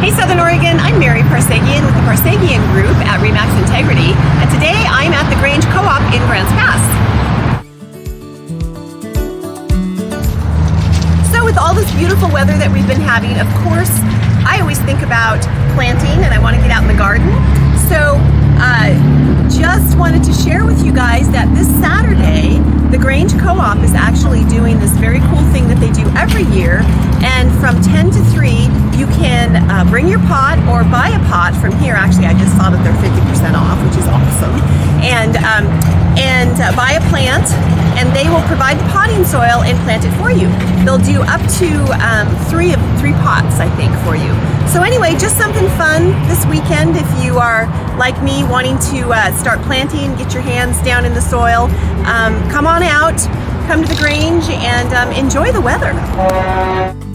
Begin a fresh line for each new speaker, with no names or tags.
Hey Southern Oregon, I'm Mary Parsegian with the Parsegian Group at RE/MAX Integrity, and today I'm at the Grange Co-op in Grants Pass. So with all this beautiful weather that we've been having, of course, I always think about planting and I want to get out in the garden. So just wanted to share with you guys that this Saturday, the Grange Co-op is actually doing this very cool thing that they do every year, and from 10 to 3 you can bring your pot or buy a pot from here. Actually, I just saw that they're 50% off, which is awesome, and buy a plant, and they will provide the potting soil and plant it for you. They'll do up to three pots, I think, for you. So anyway, just something fun this weekend if you are like me, wanting to start planting, get your hands down in the soil. Come on out, come to the Grange, and enjoy the weather.